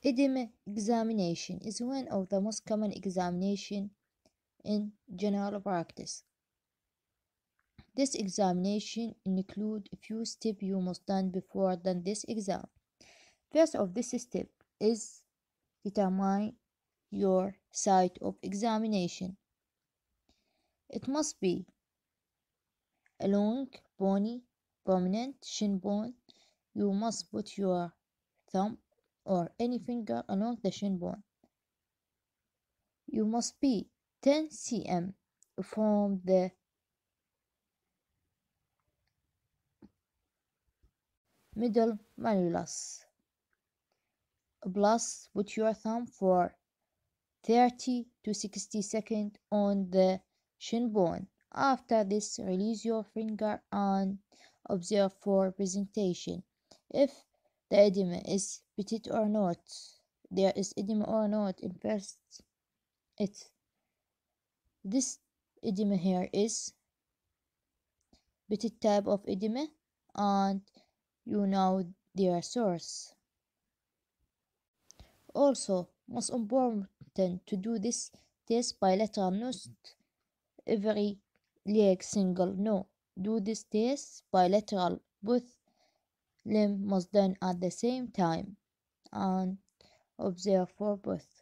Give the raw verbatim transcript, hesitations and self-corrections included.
Edema examination is one of the most common examination in general practice. This examination includes a few steps you must done before done this exam. First of this step is determine your site of examination. It must be a long, bony, prominent shin bone. You must put your thumb or any finger along the shin bone. You must be ten centimeters from the middle malleolus. Plus, put your thumb for thirty to sixty seconds on the shin bone. After this, release your finger and observe for presentation. If the edema is petit or not, there is edema or not in first it. This edema here is petit type of edema and you know their source. Also, most important to do this test bilateral, not every leg single. No, do this test bilateral. Both limb must done at the same time and observe for both.